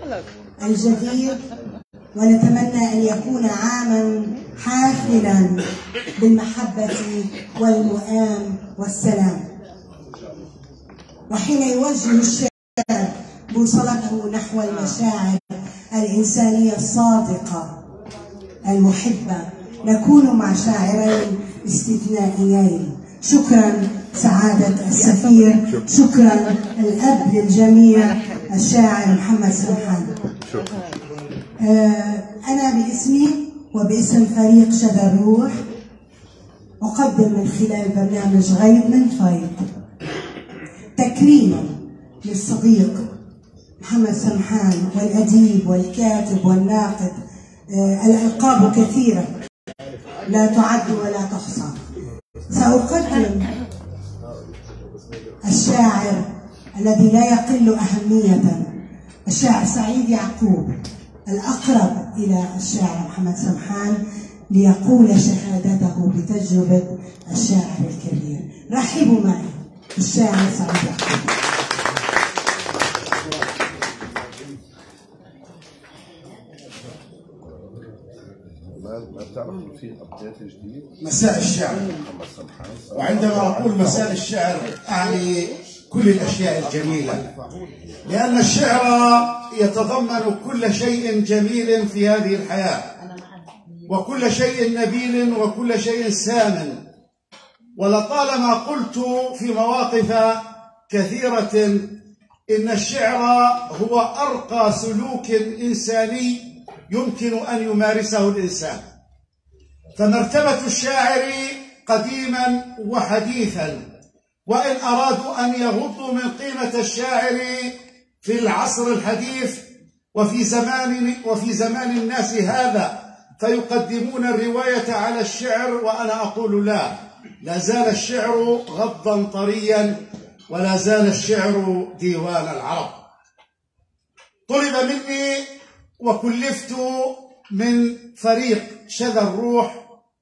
الجديد، ونتمنى أن يكون عاما حافلا بالمحبة والوئام والسلام. وحين يوجه الشاعر بوصلته نحو المشاعر الإنسانية الصادقة المحبة، نكون مع شاعرين استثنائيين. شكرا سعادة السفير، شكرا الأب للجميع الشاعر محمد سمحان. أنا باسمي وباسم فريق شذا الروح أقدم من خلال برنامج غيب من فيض تكريما للصديق محمد سمحان والأديب والكاتب والناقد. الألقاب كثيرة لا تعد ولا تحصى. سأقدم الشاعر الذي لا يقل أهمية، الشاعر سعيد يعقوب، الأقرب إلى الشاعر محمد سمحان، ليقول شهادته بتجربة الشاعر الكبير. رحبوا معي بالشاعر سعيد يعقوب. مساء الشعر. وعندما أقول مساء الشعر أعني كل الأشياء الجميلة، لأن الشعر يتضمن كل شيء جميل في هذه الحياة، وكل شيء نبيل، وكل شيء سامن. ولطالما قلت في مواقف كثيرة إن الشعر هو أرقى سلوك إنساني يمكن أن يمارسه الإنسان. فمرتبة الشاعر قديما وحديثا، وإن أرادوا أن يغضوا من قيمة الشاعر في العصر الحديث وفي زمان الناس هذا، فيقدمون الرواية على الشعر، وأنا أقول لا زال الشعر غضا طريا، ولا زال الشعر ديوان العرب. طلب مني وكلفت من فريق شذا الروح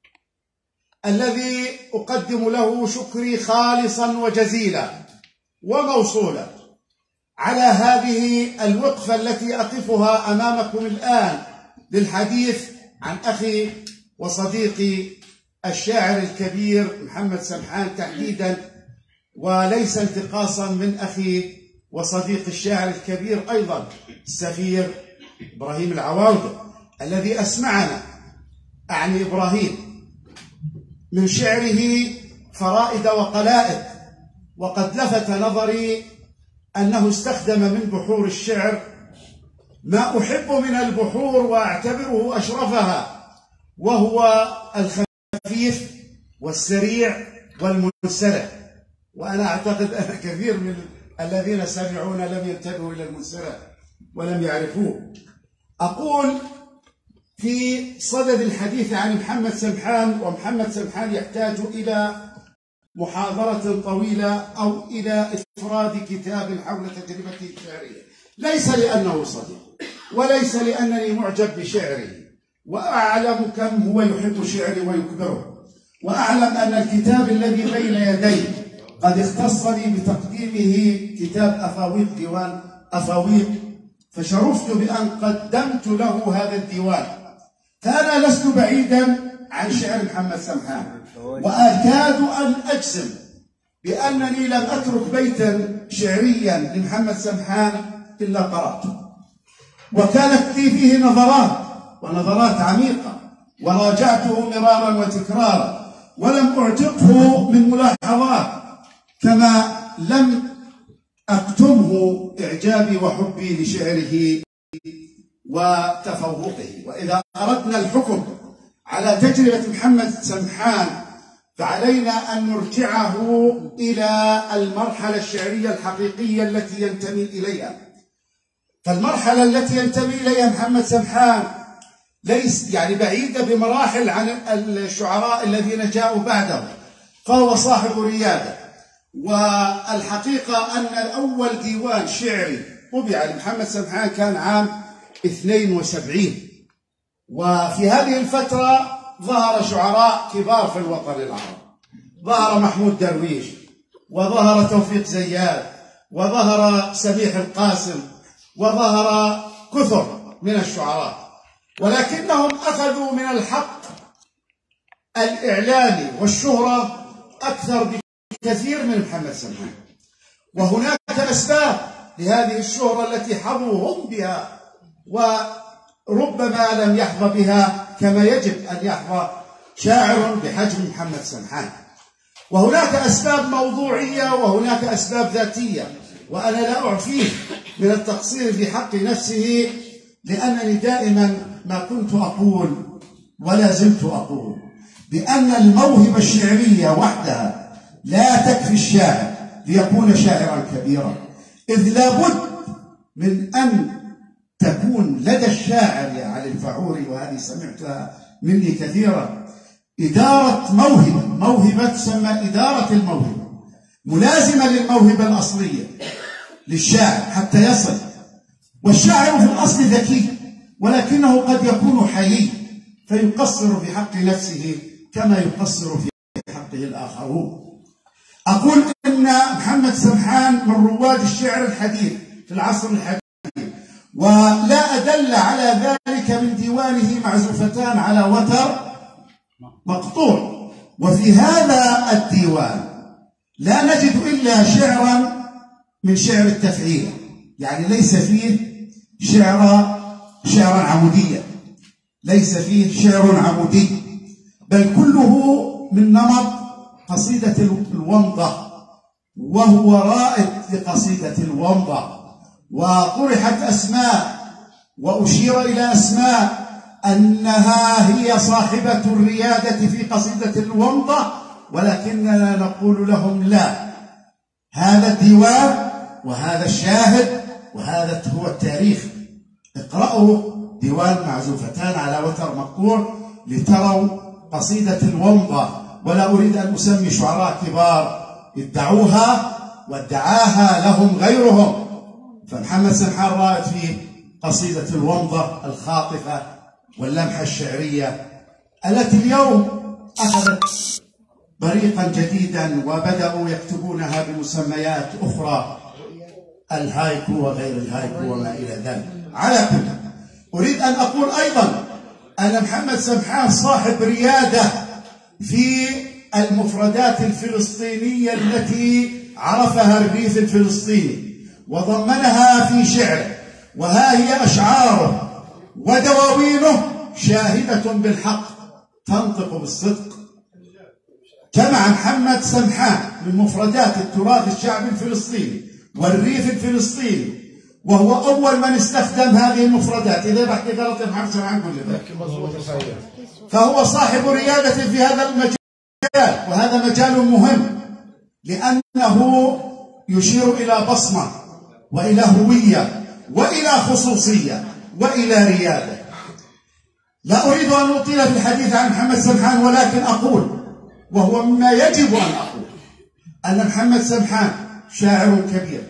الذي أقدم له شكري خالصا وجزيلا وموصولا على هذه الوقفة التي أقفها أمامكم الآن للحديث عن أخي وصديقي الشاعر الكبير محمد سمحان تحديدا، وليس انتقاصا من أخي وصديق الشاعر الكبير أيضا السفير إبراهيم العواودة، الذي أسمعنا أعني إبراهيم من شعره فرائد وقلائد. وقد لفت نظري أنه استخدم من بحور الشعر ما أحب من البحور وأعتبره أشرفها، وهو الخفيف والسريع والمنسرع. وأنا أعتقد أن كثير من الذين سمعونا لم ينتبهوا إلى المنسرع ولم يعرفوه. أقول في صدد الحديث عن محمد سمحان، ومحمد سمحان يحتاج إلى محاضرة طويلة أو إلى إفراد كتاب حول تجربته الشعرية، ليس لأنه صديق، وليس لأنني معجب بشعره، وأعلم كم هو يحب شعري ويكبره، وأعلم أن الكتاب الذي بين يدي قد اختصني بتقديمه كتاب أفاويق، ديوان أفاويق، فشرفت بأن قدمت له هذا الديوان. فأنا لست بعيدا عن شعر محمد سمحان، وأكاد أن أجزم بأنني لم أترك بيتا شعريا لمحمد سمحان إلا قرأته، وكانت لي فيه نظرات عميقة، وراجعته مرارا وتكرارا، ولم أعتقه من ملاحظات، كما لم أكتمه إعجابي وحبي لشعره وتفوقه. وإذا أردنا الحكم على تجربة محمد سمحان فعلينا أن نرجعه إلى المرحلة الشعرية الحقيقية التي ينتمي إليها. فالمرحلة التي ينتمي إليها محمد سمحان ليس بعيدة بمراحل عن الشعراء الذين جاءوا بعده، فهو صاحب ريادة. والحقيقة أن أول ديوان شعري طبع لمحمد سمحان كان عام 72، وفي هذه الفترة ظهر شعراء كبار في الوطن العربي. ظهر محمود درويش، وظهر توفيق زياد، وظهر سميح القاسم، وظهر كثر من الشعراء، ولكنهم أخذوا من الحق الإعلامي والشهرة أكثر بكثير من محمد سمحان. وهناك أسباب لهذه الشهرة التي حظوا هم بها وربما لم يحظى بها كما يجب أن يحظى شاعر بحجم محمد سمحان. وهناك أسباب موضوعية وهناك أسباب ذاتية، وأنا لا أعفيه من التقصير في حق نفسه، لأنني دائما ما كنت أقول ولا زلت أقول بأن الموهبة الشعرية وحدها لا تكفي الشاعر ليكون شاعرا كبيرا، إذ لابد من أن تكون لدى الشاعر يا علي الفعوري، وهذه سمعتها مني كثيرا، إدارة موهبة تسمى إدارة الموهبة، ملازمة للموهبة الأصلية للشاعر حتى يصل. والشاعر في الأصل ذكي، ولكنه قد يكون حيي فيقصر في حق نفسه كما يقصر في حقه الآخرون. أقول إن محمد سمحان من رواد الشعر الحديث في العصر الحديث، ولا أدل على ذلك من ديوانه معزوفتان على وتر مقطوع. وفي هذا الديوان لا نجد إلا شعرا من شعر التفعيل، يعني ليس فيه شعرا عموديا، ليس فيه شعر عمودي، بل كله من نمط قصيدة الومضة، وهو رائد لقصيدة الومضة. وطرحت أسماء وأشير إلى أسماء أنها هي صاحبة الريادة في قصيدة الومضة، ولكننا نقول لهم لا، هذا الديوان وهذا الشاهد وهذا هو التاريخ. اقرأوا ديوان معزوفتان على وتر مقطوع لتروا قصيدة الومضة، ولا أريد أن أسمي شعراء كبار ادعوها وادعاها لهم غيرهم، فمحمد سمحان رائد في قصيدة الومضة الخاطفة واللمحة الشعرية التي اليوم أخذت طريقا جديدا وبدأوا يكتبونها بمسميات أخرى، الهايكو وغير الهايكو وما إلى ذلك. على كل، أريد أن أقول أيضا أن محمد سمحان صاحب ريادة في المفردات الفلسطينية التي عرفها الريف الفلسطيني وضمنها في شعره، وها هي أشعاره ودواوينه شاهدة بالحق تنطق بالصدق. جمع محمد سمحان من مفردات التراث الشعبي الفلسطيني والريف الفلسطيني، وهو أول من استخدم هذه المفردات. إذا بحكي غلط يا محمد سمحان قول لي، فهو صاحب ريادة في هذا المجال، وهذا مجال مهم لأنه يشير إلى بصمة وإلى هوية وإلى خصوصية وإلى ريادة. لا أريد أن أطيل في الحديث عن محمد سمحان، ولكن أقول وهو مما يجب أن أقول أن محمد سمحان شاعر كبير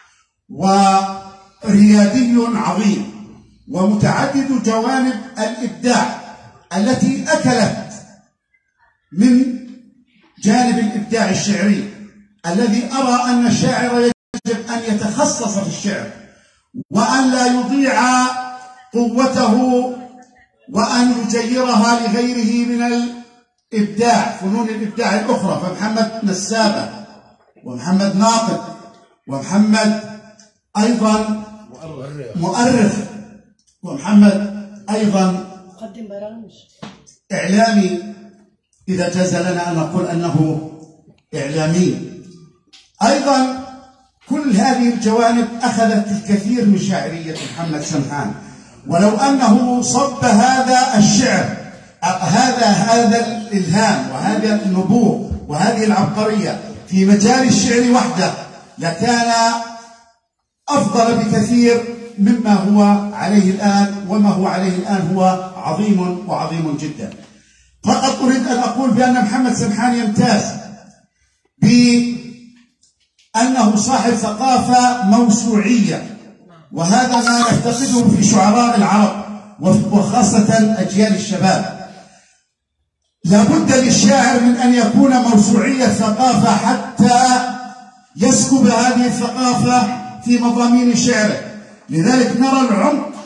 وريادي عظيم ومتعدد جوانب الإبداع التي أكلت من جانب الإبداع الشعري، الذي أرى أن الشاعر يجب أن يتخصص في الشعر وأن لا يضيع قوته وأن يجيرها لغيره من الإبداع، فنون الإبداع الأخرى. فمحمد نسابة ومحمد ناقد ومحمد أيضا مؤرخ ومحمد أيضا مقدم برامج إعلامي، إذا جاز لنا أن نقول أنه إعلامي أيضا. كل هذه الجوانب أخذت الكثير من شاعرية محمد سمحان، ولو أنه صب هذا الشعر هذا الإلهام وهذا النبوغ وهذه العبقرية في مجال الشعر وحده لكان أفضل بكثير مما هو عليه الآن، وما هو عليه الآن هو عظيم وعظيم جدا. فقط أريد أن أقول بأن محمد سمحان يمتاز بأنه صاحب ثقافة موسوعية، وهذا ما نفتقده في شعراء العرب وخاصة أجيال الشباب. لابد للشاعر من أن يكون موسوعي الثقافة حتى يسكب هذه الثقافة في مضامين شعره. لذلك نرى العمق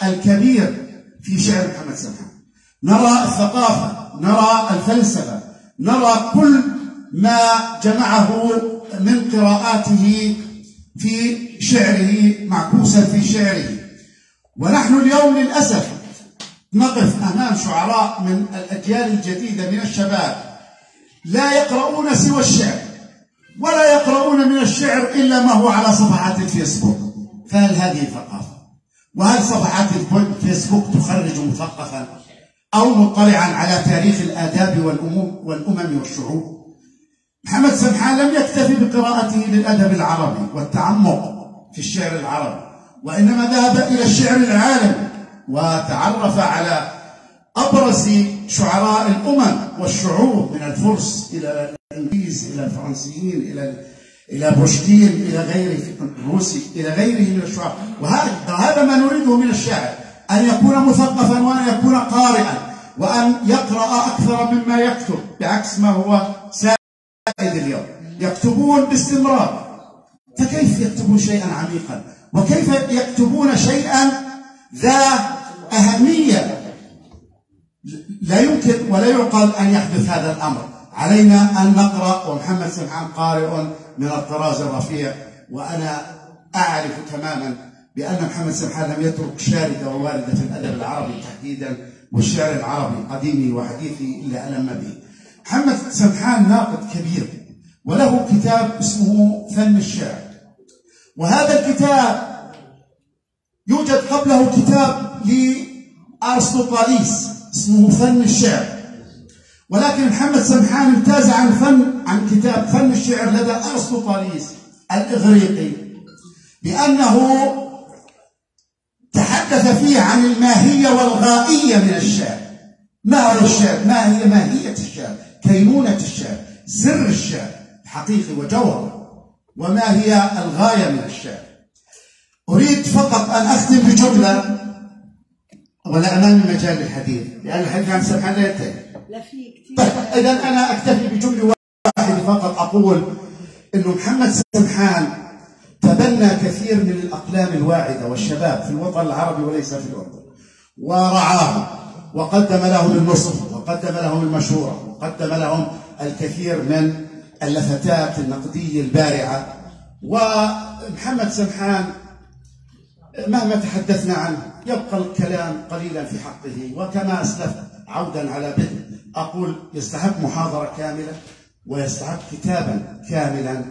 الكبير في شعر محمد سمحان. نرى الثقافة، نرى الفلسفة، نرى كل ما جمعه من قراءاته في شعره معكوسا في شعره. ونحن اليوم للأسف نقف أمام شعراء من الأجيال الجديدة من الشباب لا يقرؤون سوى الشعر، ولا يقرؤون من الشعر إلا ما هو على صفحات الفيسبوك. فهل هذه ثقافة؟ وهل صفحات الفيسبوك تخرج مثقفا أو مطلعا على تاريخ الآداب والأمم والشعوب؟ محمد سمحان لم يكتفي بقراءته للأدب العربي والتعمق في الشعر العربي، وإنما ذهب إلى الشعر العالمي وتعرف على أبرز شعراء الأمم والشعوب، من الفرس إلى الإنجليز إلى الفرنسيين إلى بوشكين إلى غيره الروسي إلى غيره من الشعراء. وهذا ما نريده من الشاعر، أن يكون مثقفا وأن يكون قارئا وأن يقرأ أكثر مما يكتب، بعكس ما هو سائد اليوم. يكتبون باستمرار، فكيف يكتبون شيئا عميقا؟ وكيف يكتبون شيئا ذا أهمية؟ لا يمكن ولا يعقل أن يحدث هذا الأمر. علينا أن نقرأ، ومحمد سمحان قارئ من الطراز الرفيع، وأنا أعرف تماما بأن محمد سمحان لم يترك شاردة وواردة في الأدب العربي تحديدا والشعر العربي قديمه وحديثه إلا ألم به. محمد سمحان ناقد كبير، وله كتاب اسمه فن الشعر، وهذا الكتاب يوجد قبله كتاب لأرسطوطاليس اسمه فن الشعر، ولكن محمد سمحان امتاز عن كتاب فن الشعر لدى أرسطوطاليس الإغريقي بأنه تحدث فيه عن الماهية والغائية من الشعر. ما هو الشعر؟ ما هي ماهية الشعر؟ كينونة الشعر، سر الشعر حقيقي وجوهر، وما هي الغاية من الشعر. أريد فقط أن أختم بجملة، ولا أمامي مجال للحديث لأن الحديث عن سمحان لا ينتهي. طيب إذا أنا أكتفي بجملة واحدة فقط، أقول إنه محمد سمحان تبنى كثير من الأقلام الواعدة والشباب في الوطن العربي وليس في الأردن، ورعاهم وقدم لهم النصح وقدم لهم المشورة وقدم لهم الكثير من اللفتات النقدية البارعة. ومحمد سمحان مهما تحدثنا عنه يبقى الكلام قليلا في حقه، وكما أسلفت عودا على بدء أقول يستحق محاضرة كاملة ويستحق كتابا كاملا.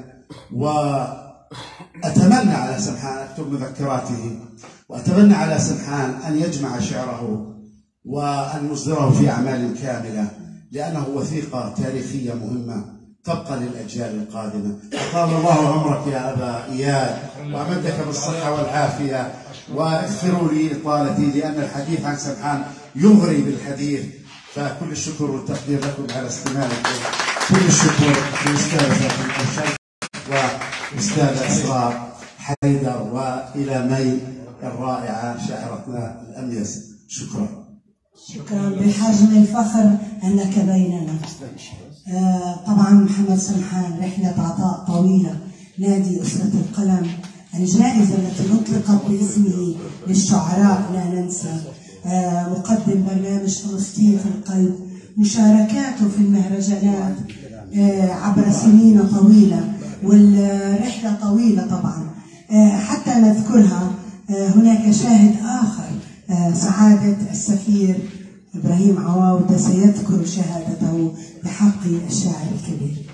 وأتمنى على سمحان أكتب مذكراته، وأتمنى على سمحان أن يجمع شعره وأن يصدره في أعمال كاملة، لأنه وثيقة تاريخية مهمة تبقى للأجيال القادمة. أطال الله عمرك يا أبا إياد وأمدك بالصحة والعافية، واغفروا لي إطالتي لأن الحديث عن سمحان يغري بالحديث. فكل الشكر والتقدير لكم على استماعكم. كل الشكر للأستاذة فاطمة الشرف وأستاذة إسراء حيدر وإلى مي الرائعة شاعرتنا الأميز. شكرا. شكرا، بحجم الفخر أنك بيننا. طبعا محمد سمحان رحلة عطاء طويلة. نادي أسرة القلم، الجائزة التي أطلقت باسمه للشعراء لا ننسى، مقدم برنامج فلسطين في القلب، مشاركاته في المهرجانات عبر سنين طويلة، والرحلة طويلة طبعا. حتى نذكرها هناك شاهد آخر، سعادة السفير إبراهيم عواودة سيذكر شهادته بحق الشاعر الكبير.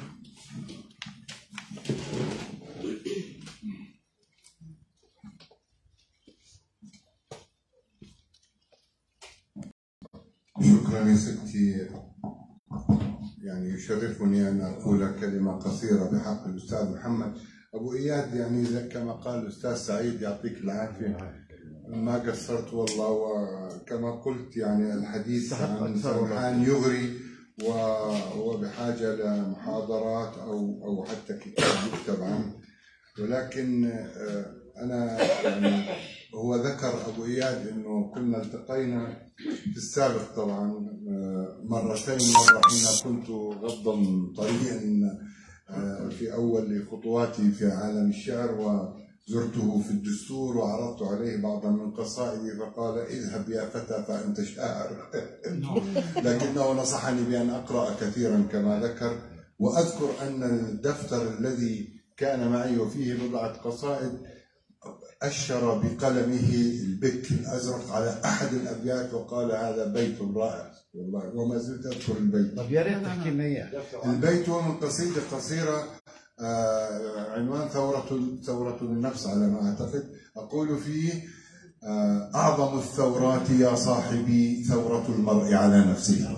شكرا يا ستي. يعني يشرفني أن أقول كلمة قصيرة بحق الأستاذ محمد أبو إياد. يعني كما قال الأستاذ سعيد يعطيك العافية، ما قصرت والله. وكما قلت يعني الحديث عن سمحان يغري وبحاجة لمحاضرات أو حتى كتاب يكتب عنه. ولكن أنا يعني هو ذكر أبو إياد إنه كنا التقينا في السابق طبعا مرتين، مرة حين كنت غضا طريا في أول خطواتي في عالم الشعر، زرته في الدستور وعرضت عليه بعضا من قصائدي فقال اذهب يا فتى فأنت شاعر. لكنه نصحني بأن أقرأ كثيرا كما ذكر. وأذكر أن الدفتر الذي كان معي وفيه بضعة قصائد أشر بقلمه البك الأزرق على أحد الأبيات وقال هذا بيت رائع والله، وما زلت أذكر البيت. طب يا ريت تحكي لنا إياه. البيت هو من قصيدة قصيرة عنوان ثورة النفس على ما أعتقد. أقول فيه أعظم الثورات يا صاحبي ثورة المرء على نفسه.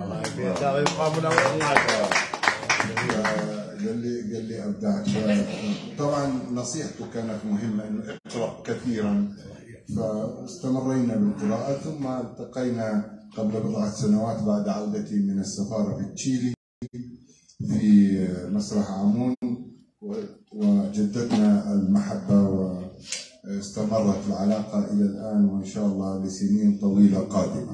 قال لي أبدعت. طبعا نصيحته كانت مهمة إنه اقرأ كثيرا، فاستمرينا بالقراءة. ثم التقينا قبل بضعة سنوات بعد عودتي من السفارة في تشيلي في مسرح عمون، وجددنا المحبة واستمرت العلاقة إلى الآن، وإن شاء الله لسنين طويلة قادمة.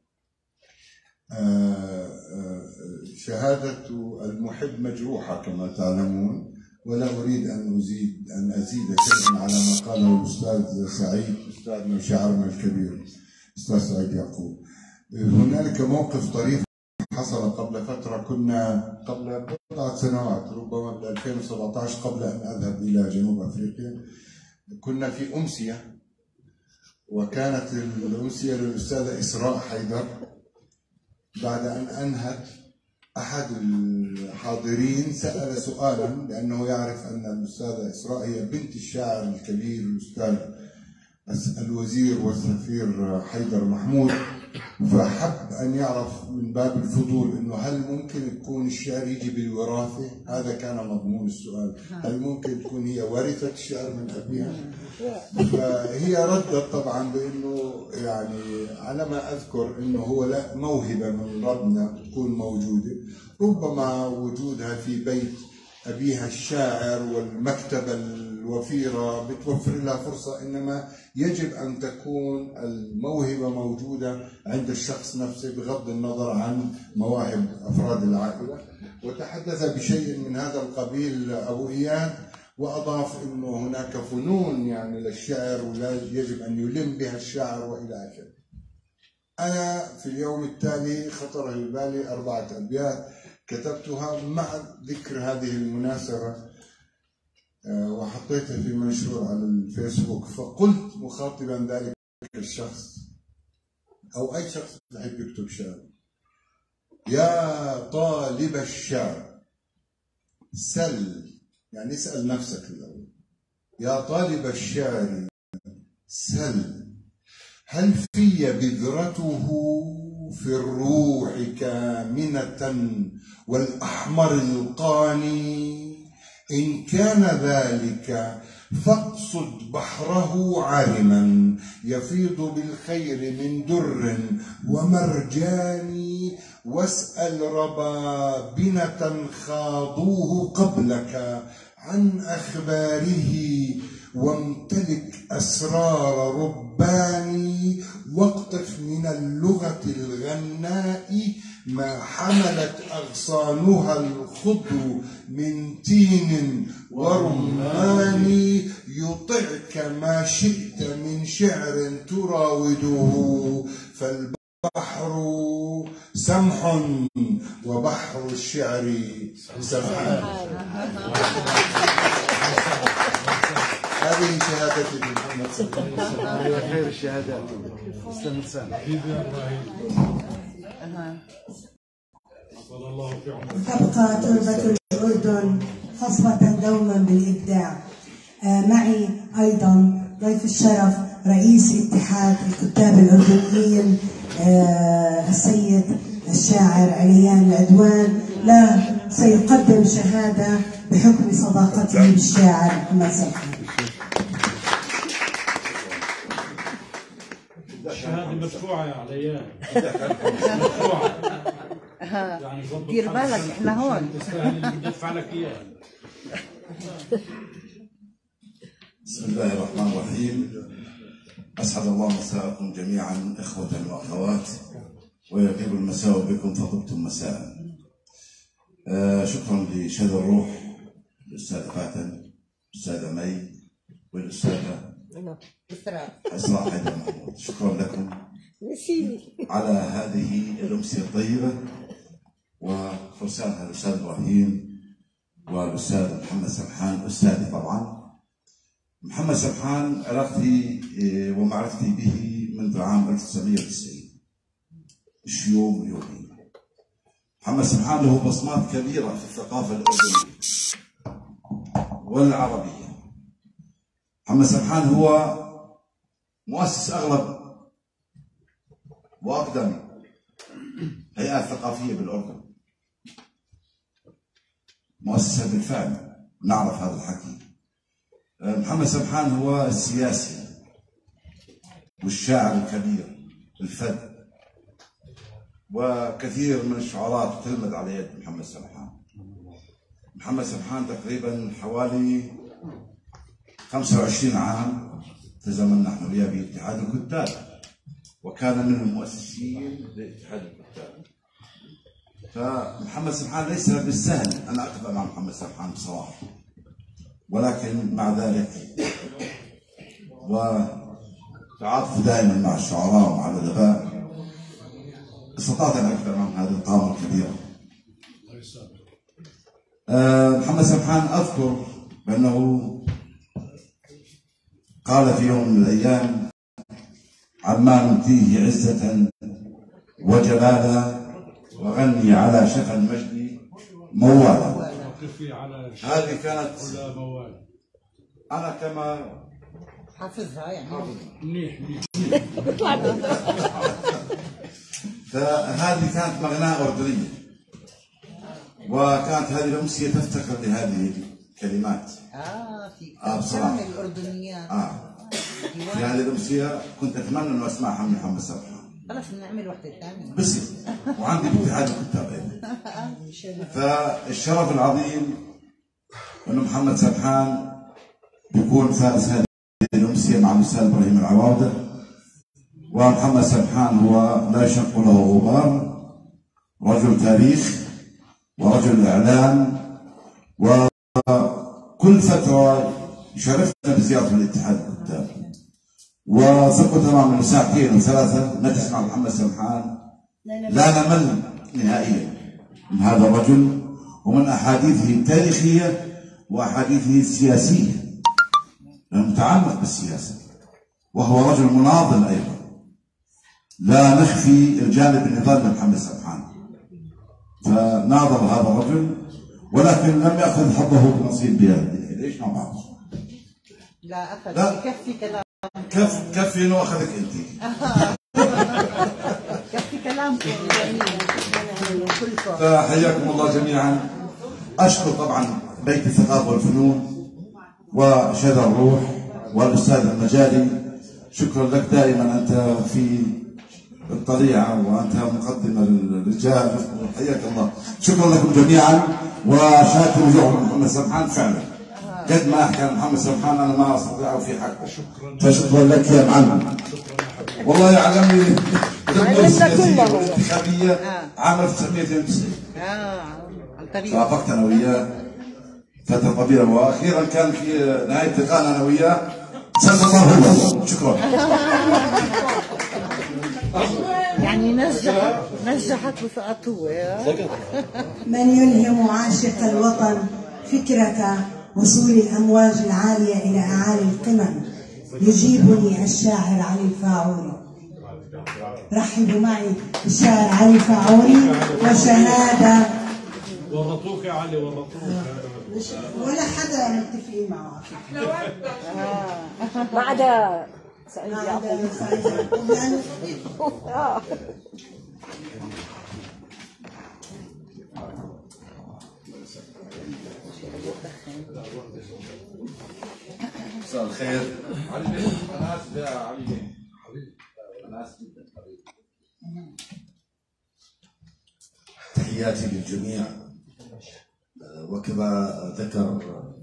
شهادة المحب مجروحة كما تعلمون، ولا أريد أن أزيد شيئا على ما قاله الأستاذ سعيد أستاذنا وشاعرنا الكبير أستاذ سعيد يعقوب. هنالك موقف طريف حصل قبل فترة، كنا قبل بضعة سنوات ربما ب 2017 قبل أن أذهب إلى جنوب أفريقيا، كنا في أمسية، وكانت الأمسية للأستاذة إسراء حيدر. بعد أن أنهت أحد الحاضرين سأل سؤالا، لأنه يعرف أن الأستاذة إسراء هي بنت الشاعر الكبير الأستاذ الوزير والسفير حيدر محمود، فحب أن يعرف من باب الفضول أنه هل ممكن يكون الشعر يجي بالوراثة؟ هذا كان مضمون السؤال، هل ممكن تكون هي ورثت الشعر من أبيها؟ فهي ردت طبعا بأنه يعني على ما أذكر أنه هو لا موهبة من ربنا تكون موجودة، ربما وجودها في بيت أبيها الشاعر والمكتبة الوفيرة بتوفر لها فرصة، إنما يجب أن تكون الموهبة موجودة عند الشخص نفسه بغض النظر عن مواهب أفراد العائلة. وتحدث بشيء من هذا القبيل أبو إياد، وأضاف أنه هناك فنون يعني للشعر ولا يجب أن يلم بها الشاعر وإلى آخره. أنا في اليوم التالي خطر في بالي 4 أبيات كتبتها مع ذكر هذه المناسبة، وحطيتها في منشور على الفيسبوك. فقلت مخاطبا ذلك الشخص أو أي شخص يحب يكتب شعر: يا طالب الشعر سل، يعني اسأل نفسك الأول، يا طالب الشعر سل هل في بذرته في الروح كامنة والأحمر القاني؟ إن كان ذلك فاقصد بحره عرما يفيض بالخير من در ومرجان، واسأل ربابنة خاضوه قبلك عن أخباره، وامتلك أسرار رباني، واقطف من اللغة الغناء ما حملت أغصانها الخضر من تين ورمان، يطعك ما شئت من شعر تراوده، فالبحر سمح وبحر الشعر سمحان. هذه شهادتي لمحمد صلى الله عليه وسلم. على خير الشهادات. استنى سامع. تبقى تربة الأردن خصبة دوما بالإبداع. معي أيضا ضيف الشرف رئيس اتحاد الكتاب الأردنيين السيد الشاعر عليان العدوان، لا سيقدم شهادة بحكم صداقته بالشاعر محمد سمحان. الشهادة مدفوعة يا عليان، مدفوعة. يعني دير بالك احنا هون. تستاهل اللي بدفع لك اياه. بسم الله الرحمن الرحيم. أسعد الله مساءكم جميعا إخوة وأخوات، ويطيب المساء بكم فطبتم مساء. شكرا لشهد الروح الأستاذ فاتن، الأستاذة مي، والأستاذة إسراء حيدر محمود. شكرا لكم على هذه الأمسية الطيبة، وخصوصا الأستاذ إبراهيم والأستاذ محمد سمحان أستاذي طبعا. محمد سمحان علاقتي ومعرفتي به منذ عام 1990، مش يوم يومين. محمد سمحان له بصمات كبيرة في الثقافة الأردنية والعربية. محمد سمحان هو مؤسس أغلب وأقدم هيئات ثقافية بالأردن، مؤسسة بالفعل، نعرف هذا الحكي. محمد سمحان هو السياسي والشاعر الكبير الفذ، وكثير من الشعراء تلمذ على يد محمد سمحان. محمد سمحان تقريبا حوالي 25 عام تزامنا نحن وياه باتحاد الكتاب، وكان من المؤسسين لاتحاد الكتاب. فمحمد سمحان ليس بالسهل أن أقف أمام محمد سمحان بصراحة، ولكن مع ذلك وتعاطف دائما مع الشعراء ومع الأدباء استطعت أن أقف أمام هذه القامة الكبيرة. محمد سمحان أذكر بأنه قال في يوم من الأيام: عما نؤتيه عزة وجلالا وغني على شفا المجد موالا. هذه كانت أنا كما حافظها يعني منيح. فهذه كانت مغناة أردنية، وكانت هذه الأمسية تفتقر لهذه الكلمات. في بصراحة الأردنيات. في هذه الأمسية كنت أتمنى أن أسمعها من محمد سمحان. خلاص نعمل واحدة ثانية. بس وعندي باتحاد الكتاب أيضا. فالشرف العظيم أنه محمد سمحان بيكون فارس هذه الأمسية مع الأستاذ إبراهيم العواودة. ومحمد سمحان هو لا يشق له غبار، رجل تاريخ ورجل إعلام، وكل فترة يشرفنا بزيارة الاتحاد الكتاب. وثقوا تماما ساعتين وثلاثة نسمع محمد سمحان لا نمل نهائيا من هذا الرجل ومن أحاديثه التاريخية وأحاديثه السياسية، لأنه متعمق بالسياسة، وهو رجل مناضل أيضا. لا نخفي الجانب النضال لمحمد سمحان، فناظر هذا الرجل ولكن لم يأخذ حظه بنصيب بيده. ليش مع بعض؟ لا أخذ. لا. يكفي كلام. كفي انه اخذك انت. يكفي كلامكم جميل كلكم. فحياكم الله جميعا. اشكر طبعا بيت الثقافه والفنون وشذا الروح والاستاذ المجالي. شكرا لك دائما، انت في الطليعه وانت مقدم الرجال. حياك الله. شكرا لكم جميعا وشاكر وجوهكم محمد سمحان فعلا. قد ما احكي عن محمد سمحان انا ما استطيع في حقه. فشكرا لك يا معلم. والله يعلمني الانتخابيه عام 1992. عن طريق توافقت انا وياه فتره طويله، واخيرا كان في نهايه لقائنا انا وياه صلى الله عليه وسلم. شكرا. يعني نجحت بفئته. من يلهم عاشق الوطن فكرة وصول الأمواج العالية إلى أعالي القمم يجيبني الشاعر علي الفاعوري. رحبوا معي الشاعر علي الفاعوري وشهادة. ورطوك يا علي، ورطوك. ولا حدا متفقين معه ما عدا سعيد يعقوب. مساء الخير. انا اسف يا علي، انا اسف جدا حبيبي. تحياتي للجميع. وكما ذكر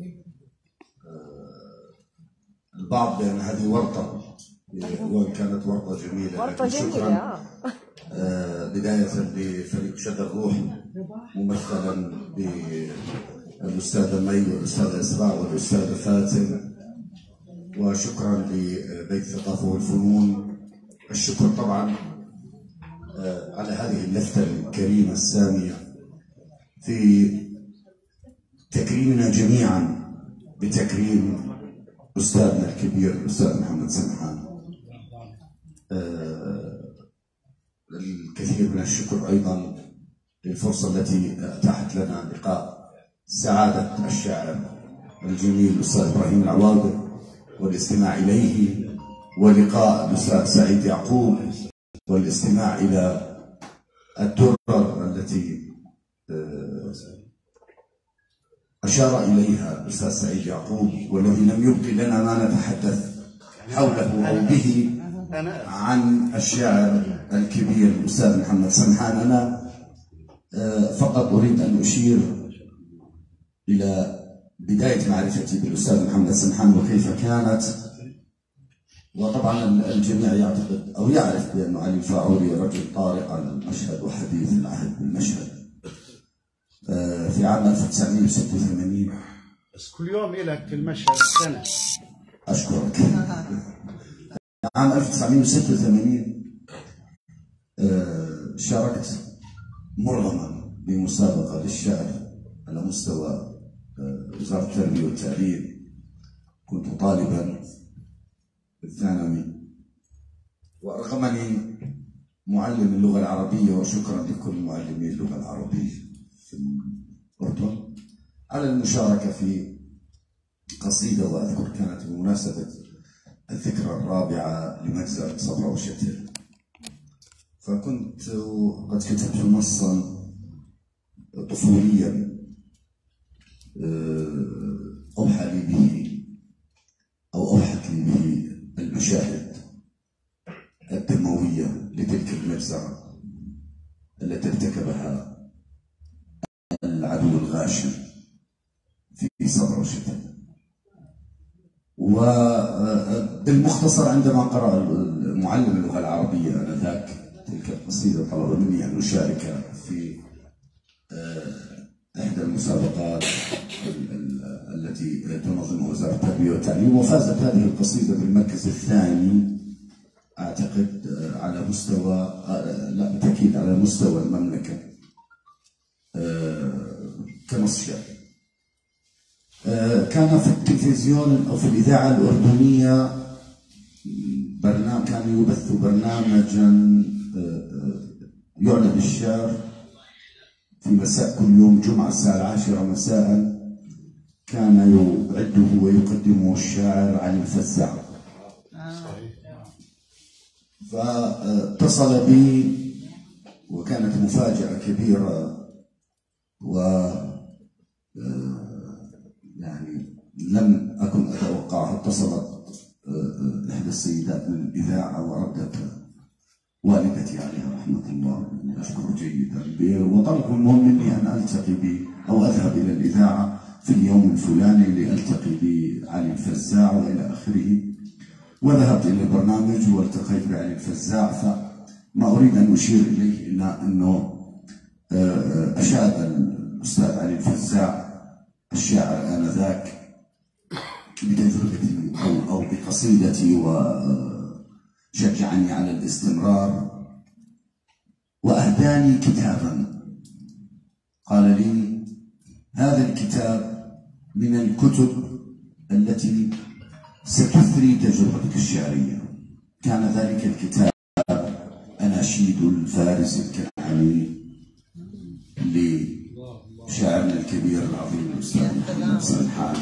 البعض بأن هذه ورطة، وإن كانت ورطة جميلة. ورطة جميلة. بداية بفريق شذا الروح ممثلا بالأستاذة مي والأستاذة إسراء والأستاذة فاتن وشكرا لبيت الثقافة والفنون. الشكر طبعا على هذه اللفتة الكريمة السامية في تكريمنا جميعا بتكريم أستاذنا الكبير الأستاذ محمد سمحان. الكثير من الشكر أيضا للفرصة التي أتاحت لنا لقاء سعادة الشاعر الجميل الأستاذ إبراهيم العواضر والاستماع إليه، ولقاء الأستاذ سعيد يعقوب والاستماع إلى الدرر التي أشار إليها الأستاذ سعيد يعقوب، والذي لم يبقي لنا ما نتحدث حوله أو به عن الشاعر الكبير الأستاذ محمد سمحان. أنا فقط أريد أن أشير إلى بداية معرفتي بالأستاذ محمد سمحان وكيف كانت. وطبعا الجميع يعتقد أو يعرف بأن علي الفاعوري رجل طارئ على المشهد وحديث العهد بالمشهد. في عام 1986 بس كل يوم إلك في المشهد سنة. أشكرك. عام 1986 شاركت مرغما بمسابقة للشعر على مستوى وزارة التربية والتعليم. كنت طالبا في الثانوي، وأرغمني معلم اللغة العربية، وشكرا لكل معلمي اللغة العربية في الأردن، على المشاركة في قصيدة، وأذكر كانت بمناسبة الذكرى الرابعة لمجزرة صبرا وشتل. فكنت قد كتبت نصا طفوليا أوحى لي به أو أوحت لي به المشاهد الدموية لتلك المجزرة التي ارتكبها العدو الغاشم في صبرا وشتل. وبالمختصر عندما قرأ معلم اللغة العربية آنذاك تلك القصيدة طلب مني أن أشارك في إحدى المسابقات التي تنظمها وزارة التربية والتعليم، وفازت هذه القصيدة بالمركز الثاني أعتقد على مستوى، لا بالتأكيد على مستوى المملكة كنص شعري. كان في التلفزيون أو في الإذاعة الأردنية برنامج، كان يبث برنامجا يعلن الشعر في مساء كل يوم جمعة الساعة 10 مساء، كان يعده ويقدمه الشاعر علي الفزاع. فاتصل بي وكانت مفاجأة كبيرة، و يعني لم أكن أتوقعها. اتصلت إحدى السيدات من الإذاعة وردت والدتي عليها رحمة الله، أشكر جيدا، وطلبوا المهم مني أن ألتقي ب أو أذهب إلى الإذاعة في اليوم الفلاني لألتقي بعلي الفزاع وإلى آخره. وذهبت إلى البرنامج والتقيت بعلي الفزاع. فما أريد أن أشير إليه إلا أنه أشاد الأستاذ علي الفزاع الشاعر آنذاك بتجربتي أو بقصيدتي، وشجعني على الاستمرار، وأهداني كتابا. قال لي: هذا الكتاب من الكتب التي ستثري تجربتك الشعرية. كان ذلك الكتاب أناشيد الفارس الكنعاني لشاعرنا الكبير العظيم الأستاذ محمد سمحان.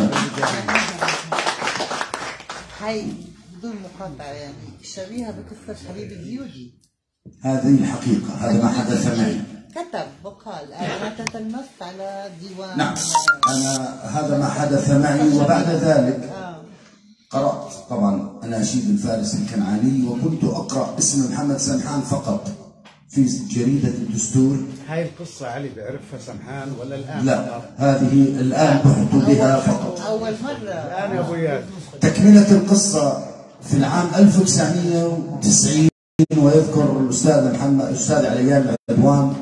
هاي بدون مقاطعة يعني شبيهة بقصة حبيب الزيوجي. هذه الحقيقة، هذا ما حدث معي. كتب وقال أنا تتلمست على ديوان. نعم، أنا هذا ما حدث معي. وبعد ذلك قرأت طبعا أناشيد الفارس الكنعاني، وكنت أقرأ اسم محمد سمحان فقط في جريدة الدستور. هاي القصة علي بيعرفها سمحان ولا الآن؟ لا، هذه الآن بحثت بها فقط. أول مرة الآن يا أبويا. تكملة القصة في العام 1990، ويذكر الأستاذ محمد الأستاذ عليان العدوان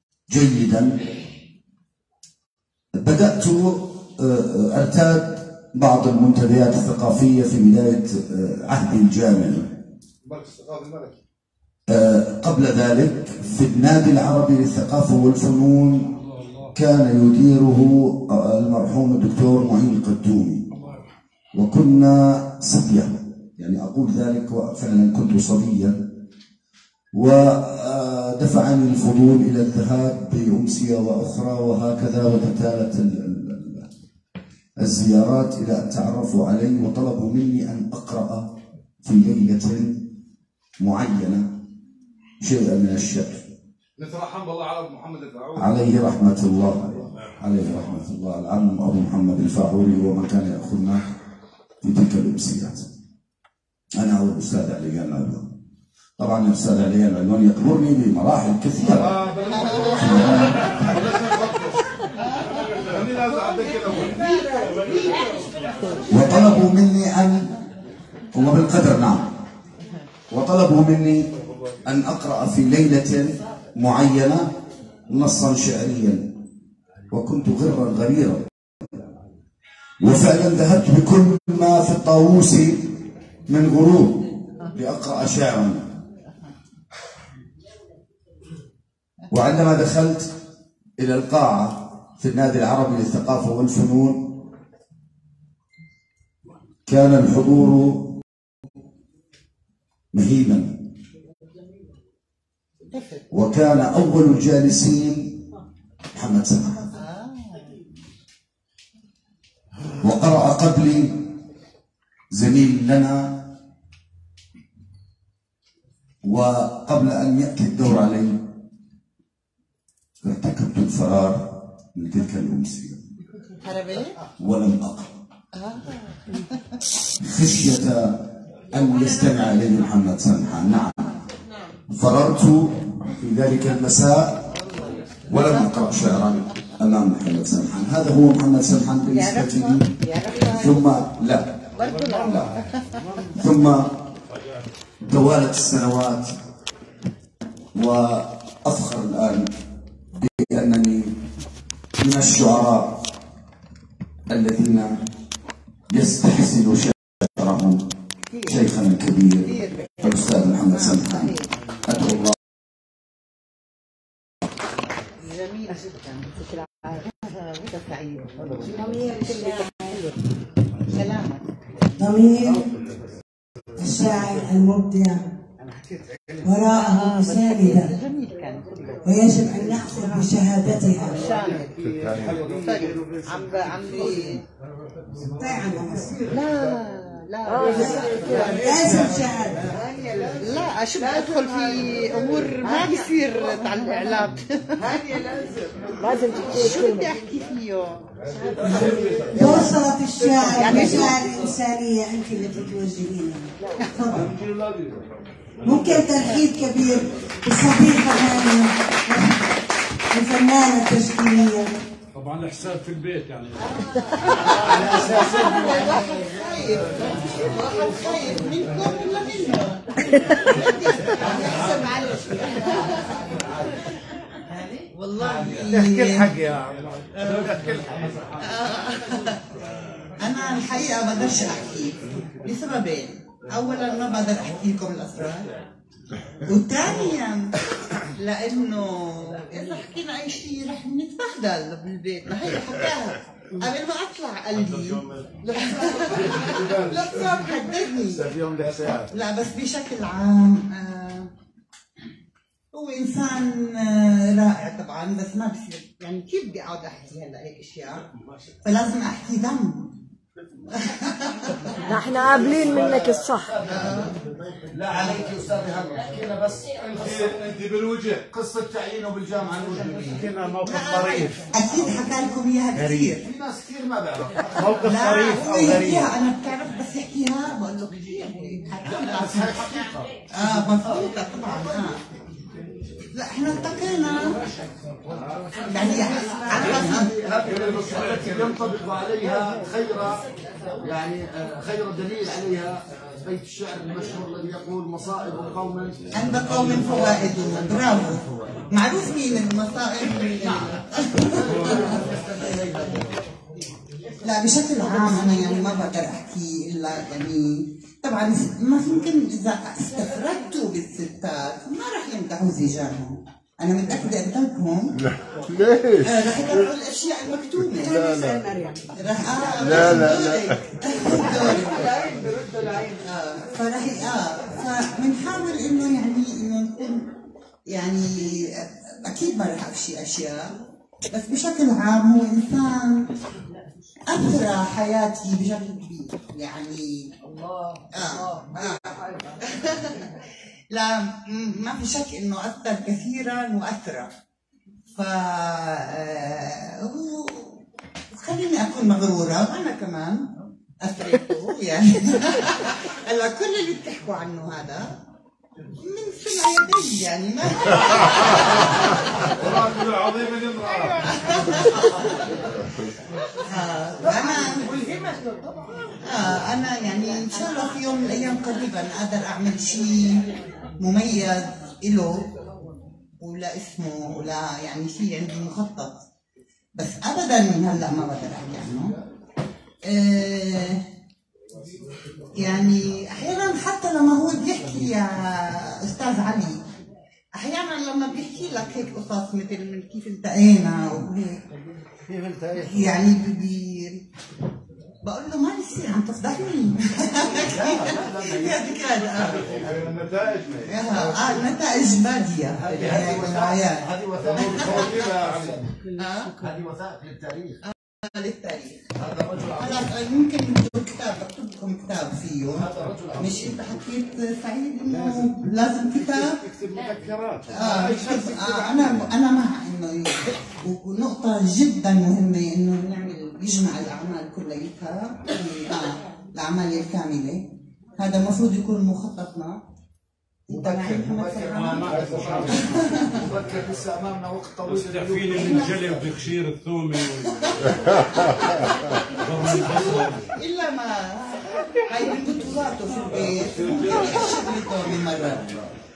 جيدا، بدأت أرتاد بعض المنتديات الثقافية في بداية عهدي الجامعي. قبل ذلك في النادي العربي للثقافة والفنون كان يديره المرحوم الدكتور معين القدومي، وكنا صبيا، يعني أقول ذلك وفعلا كنت صبيا، ودفعني الفضول إلى الذهاب بأمسية وأخرى وهكذا، وتتالت الزيارات إلى أن تعرفوا علي وطلبوا مني أن أقرأ في ليلة معينة شيئا من الشعر. نترحم بالله على أبو محمد الفاعوري عليه رحمة الله، عليه رحمة الله، العم أبو محمد الفاعوري ومن كان يأخذنا في تلك الأمسيات. أنا والأستاذ عليان العلوان. طبعا الأستاذ عليان العلوان يكبرني بمراحل كثيرة. وطلبوا مني أن، وبالقدر نعم، وطلبوا مني أن أقرأ في ليلة معينة نصا شعريا، وكنت غرا غريرا، وفعلا ذهبت بكل ما في الطاووس من غرور لأقرأ شعرا. وعندما دخلت إلى القاعة في النادي العربي للثقافة والفنون كان الحضور مهيبا، وكان أول الجالسين محمد سمحان، وقرأ قبلي زميل لنا، وقبل أن يأتي الدور علي ارتكبت الفرار من تلك الأمسية ولم أقرأ خشية أن يستمع إلي محمد سمحان. نعم، فررت في ذلك المساء ولم أقرأ شعرا أمام محمد سمحان. هذا هو محمد سمحان بالنسبة لي. ثم لا ثم توالت السنوات، وأفخر الآن بأنني من الشعراء الذين يستحسن شعرهم شيخنا الكبير الأستاذ محمد سمحان. أدعو الله. جميل جدا. سعيد. سلامة. ضمير الشاعر المبدع وراءه ساندة، ويجب أن نأخذ بشهادتها. عمي لا لازم شهادة. لا شو بدخل في امور ما بيصير على الاعلام. لازم شو بدي احكي فيه؟ وصلت الشاعر يعني مشاعر الإنسانية أنت التي توجهينها. تفضل. ممكن ترحيب كبير بالصديقة هانية الفنانة التشكيلية. طبعا الحساب في البيت يعني. على اساس خايف منكم ولا منه؟ والله احكي الحق يا عم. أنا الحقيقة ما بقدرش أحكي لسببين. أولاً ما بقدر أحكي لكم الأسرار، وثانياً لأنه إذا حكينا أي شيء رح نتبهدل بالبيت. ما هي حكاها قبل ما أطلع قال لي لا صار حددني. لا بس بشكل عام هو إنسان رائع طبعاً، بس ما بصير يعني كيف بدي أقعد أحكي هلا هيك أشياء، فلازم أحكي دم. نحن قابلين منك الصح. لا عليك يا استاذ هلا، حكينا بس انت بالوجه قصه تعيينه بالجامعه الوجوديه. حكينا موقف طريف. اكيد حكى لكم اياها كثير. في ناس كثير ما بيعرفوا موقف طريف او غريب. انا بتعرف بس يحكيها بقول له بس هي حقيقه. مضبوطه طبعا. لا احنا التقينا يعني هذه التي ينطبق عليها خير دليل عليها بيت الشعر المشهور الذي يقول مصائب قوم عند قوم فوائد. برافو، معروف مين المصائب. لا بشكل عام انا يعني ما بقدر احكي الا يعني طبعا ما يمكن اذا استفردتوا بالستات ما راح يمدحوا زيجانهم. انا متاكده قدامكم ليش؟ راح يطلعوا الاشياء المكتومه. لا لا راح لا لا فراح فبنحاول انه يعني انه نكون يعني اكيد ما راح افشي اشياء، بس بشكل عام هو انسان اثرى حياتي بشكل كبير يعني. لا ما في شك انه اثر كثيرا واثرى. ف خليني اكون مغروره وانا كمان اثريته يعني. هلا كل اللي بتحكوا عنه هذا من سمع يدي يعني ما عظيم الامرأة. أنا يعني إن شاء الله في يوم من الأيام قريبا أقدر أعمل شيء مميز إله ولا اسمه ولا يعني شيء عندي مخطط، بس أبدا من هلا ما بقدر أحكي عنه. يعني أحيانا حتى لما هو بيحكي يا أستاذ علي، أحيانا لما بيحكي لك هيك قصص مثل من كيف التقينا وهيك يعني بقول له ما يصير عم تصدقني. النتائج نتائج بادية. هذه وثائق للتاريخ. للتاريخ. خلاص ممكن نكتب كتاب، بكتب لكم كتاب فيه. مش انت حكيت سعيد انه لازم كتاب؟ تكتب مذكرات. انا مع انه ونقطة جدا مهمة انه نعمل يجمع الاعمال كلها الاعمال الكاملة. هذا المفروض يكون مخططنا. مذكر لسه امامنا وقت طويل. مستعفين من الجلب بخشير الثومي الا ما هاي من بطولاته في البيت ممكن يحشد لي ثومي مرة.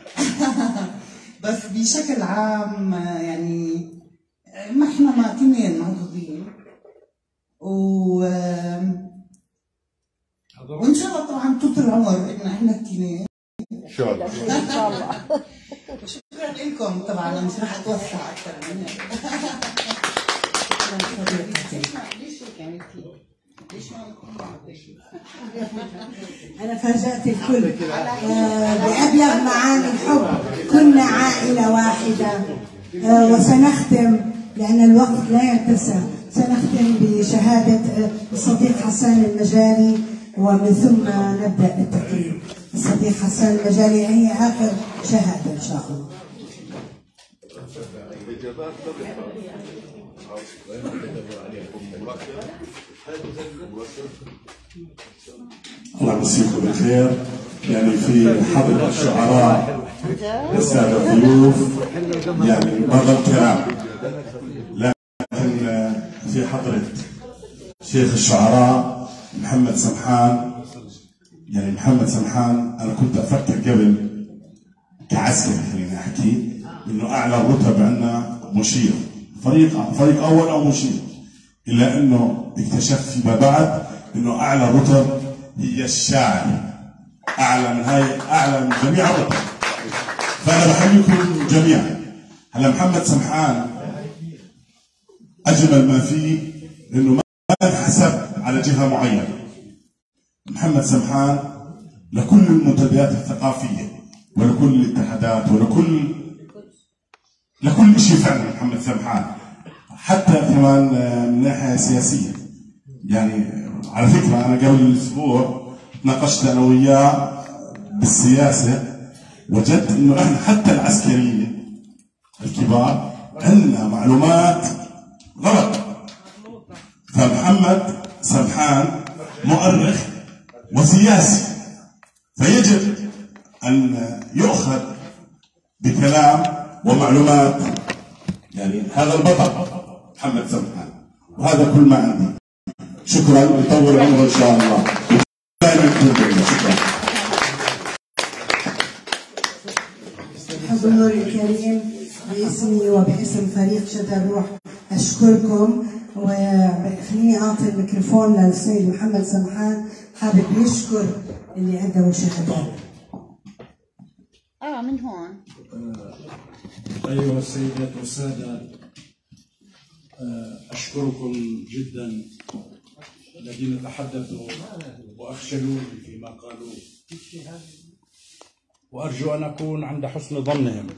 بس بشكل عام يعني ما احنا ما كنين محظوظين وان شاء الله طبعا طول العمر ان احنا كنين ان شاء الله. ان شاء الله. شكرا لكم. طبعا انا مش راح اتوسع اكثر من هيك. أنا فاجأت الكل بأبيض معاني الحب. كنا عائلة واحدة. وسنختم لأن الوقت لا يتسع، سنختم بشهادة الصديق حسان المجاري ومن ثم نبدأ بالتقييم. الصديق حسان المجاري هي آخر شهادة إن شاء الله. الله يمسيكم بالخير. يعني في حضرة الشعراء السادة الضيوف يعني مرة الكرام، لكن في حضرة شيخ الشعراء محمد سمحان. يعني محمد سمحان أنا كنت أفكر قبل كعسكري خليني أحكي إنه أعلى رتب عندنا مشير، فريق أول أو مشير، إلا إنه اكتشفت فيما بعد إنه أعلى رتب هي الشاعر، أعلى من هاي، أعلى من جميع الرتب. فأنا بحييكم جميعا. هلا محمد سمحان أجمل ما فيه إنه ما انحسب على جهة معينة. محمد سمحان لكل المنتديات الثقافية ولكل الاتحادات لكل شيء فعلا محمد سمحان، حتى كمان من ناحية سياسية. يعني على فكرة أنا قبل أسبوع تناقشت أنا وياه بالسياسة، وجدت إنه إحنا حتى العسكريين الكبار عندنا معلومات غلط. فمحمد سمحان مؤرخ وسياسي، فيجب أن يؤخذ بكلام ومعلومات. يعني هذا البطل محمد سمحان، وهذا كل ما عندي. شكرا، يطول عمره إن شاء الله. شكرا. حضور الكريم، باسمي وباسم فريق شد الروح أشكركم وخليني أعطي الميكروفون للسيد محمد سمحان، حابب يشكر اللي قدموا شهادات. من هون. أيها السيدات والسادة، أشكركم جدا الذين تحدثوا وأخجلوني فيما قالوا، وأرجو أن أكون عند حسن ظنهم.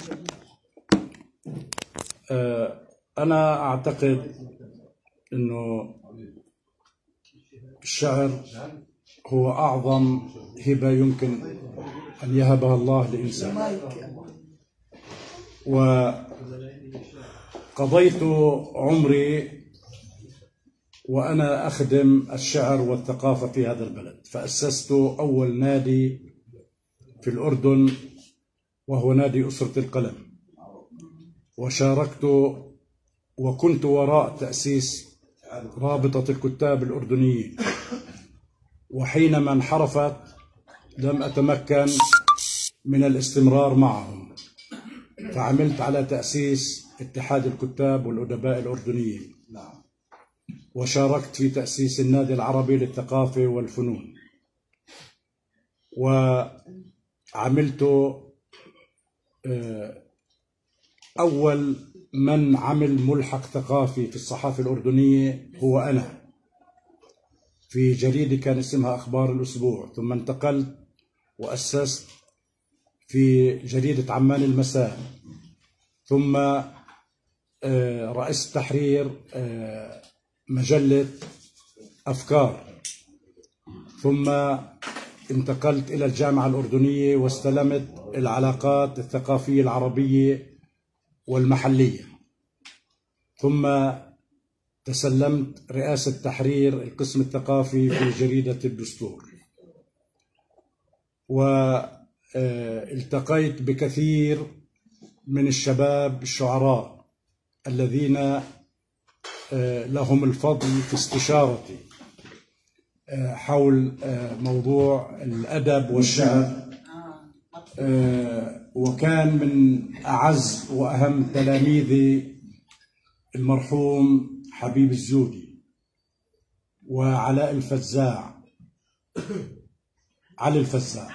أنا أعتقد أنه الشعر هو أعظم هبة يمكن أن يهبها الله لإنسان، وقضيت عمري وأنا أخدم الشعر والثقافة في هذا البلد. فأسست أول نادي في الأردن وهو نادي أسرة القلم، وشاركت وكنت وراء تأسيس رابطة الكتاب الأردنيين، وحينما انحرفت لم أتمكن من الاستمرار معهم، فعملت على تأسيس اتحاد الكتاب والأدباء الأردنيين، وشاركت في تأسيس النادي العربي للثقافة والفنون، وعملت أول من عمل ملحق ثقافي في الصحافة الأردنية هو أنا، في جريدة كان اسمها أخبار الأسبوع، ثم انتقلت وأسست في جريدة عمان المساء، ثم رئيس تحرير مجلة أفكار، ثم انتقلت إلى الجامعة الأردنية واستلمت العلاقات الثقافية العربية والمحلية، ثم تسلمت رئاسة تحرير القسم الثقافي في جريدة الدستور، والتقيت بكثير من الشباب الشعراء الذين لهم الفضل في استشارتي حول موضوع الأدب والشعر، وكان من أعز وأهم تلاميذي المرحوم حبيب الزودي وعلاء الفزاع، علي الفزاع،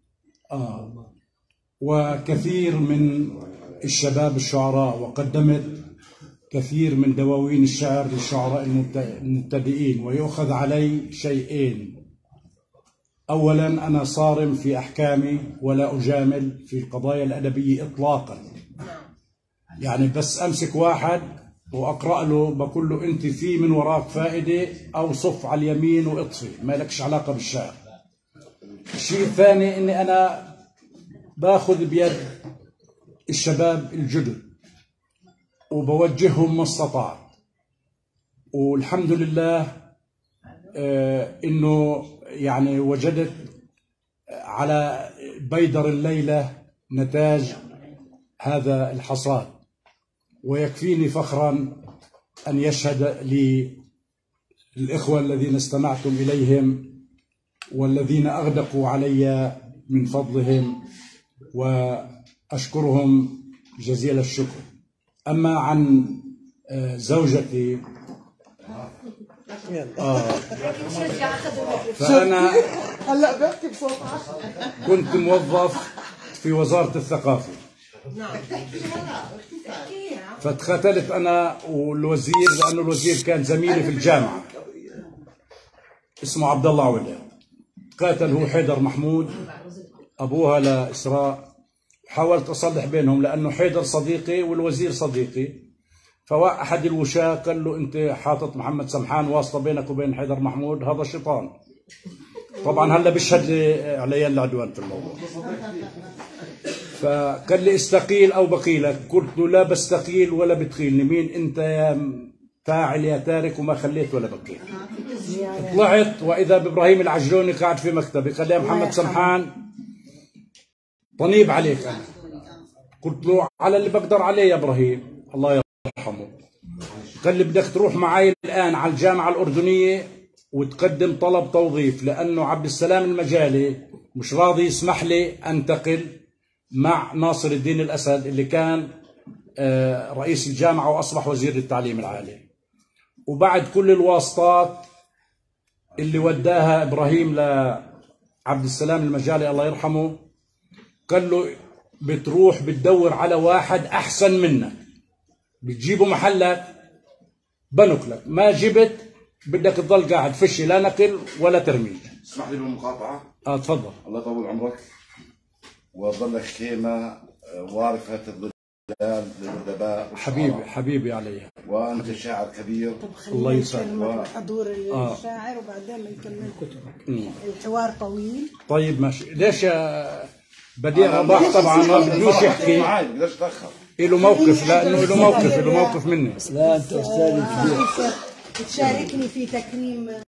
وكثير من الشباب الشعراء، وقدمت كثير من دواوين الشعر للشعراء المبتدئين. ويؤخذ علي شيئين: أولا أنا صارم في أحكامي ولا أجامل في القضايا الأدبية إطلاقا، يعني بس أمسك واحد وأقرأ له بقول له أنت في من وراك فائدة أو صف على اليمين واطفي، ما لكش علاقة بالشعر. الشيء الثاني أني أنا باخذ بيد الشباب الجدد وبوجههم ما استطعت، والحمد لله انه يعني وجدت على بيدر الليلة نتاج هذا الحصاد، ويكفيني فخرا أن يشهد لي الإخوة الذين استمعتم إليهم والذين أغدقوا علي من فضلهم، وأشكرهم جزيل الشكر. أما عن زوجتي فأنا كنت موظف في وزارة الثقافة، فاتختلت أنا والوزير، لأنه الوزير كان زميلي في الجامعة اسمه عبد الله عويلة، قاتل هو حيدر محمود أبوها لإسراء. حاولت أصلح بينهم لأنه حيدر صديقي والوزير صديقي، فأحد الوشاة قال له أنت حاطط محمد سمحان واسطة بينك وبين حيدر محمود، هذا شيطان. طبعا هلا بيشهد لي علي العدوان في الموضوع. فقال لي استقيل أو بقيلك، قلت له لا بستقيل ولا بتقيلني، مين أنت يا فاعل يا تارك وما خليت ولا بقيت. طلعت وإذا بإبراهيم العجلوني قاعد في مكتبي، قال لي يا محمد سمحان طنيب عليك أنا. قلت له على اللي بقدر عليه يا إبراهيم الله يرحمه. قال لي بدك تروح معي الآن على الجامعة الأردنية وتقدم طلب توظيف، لأنه عبد السلام المجالي مش راضي يسمح لي أنتقل مع ناصر الدين الأسد اللي كان رئيس الجامعة وأصبح وزير للتعليم العالي. وبعد كل الواسطات اللي وداها إبراهيم لعبد السلام المجالي الله يرحمه، قال له بتروح بتدور على واحد أحسن منك، بتجيبه محلك بنقلك، ما جبت بدك تضل قاعد فشي لا نقل ولا ترميج. اسمح لي بالمقاطعة. تفضل. الله يطول عمرك وظلك خيمة وارفة الظلال للأدباء. حبيبي عليها. وأنت شاعر كبير. الله يسعدك. حضور الشاعر وبعدين بنكمل كتبك. الحوار طويل. طيب ماشي. ليش بديع رباح طبعا ما بدوش يحكي، بديش اتأخر، له موقف، لأنه له موقف مني. لا أنت أستاذ كبير. تشاركني في تكريم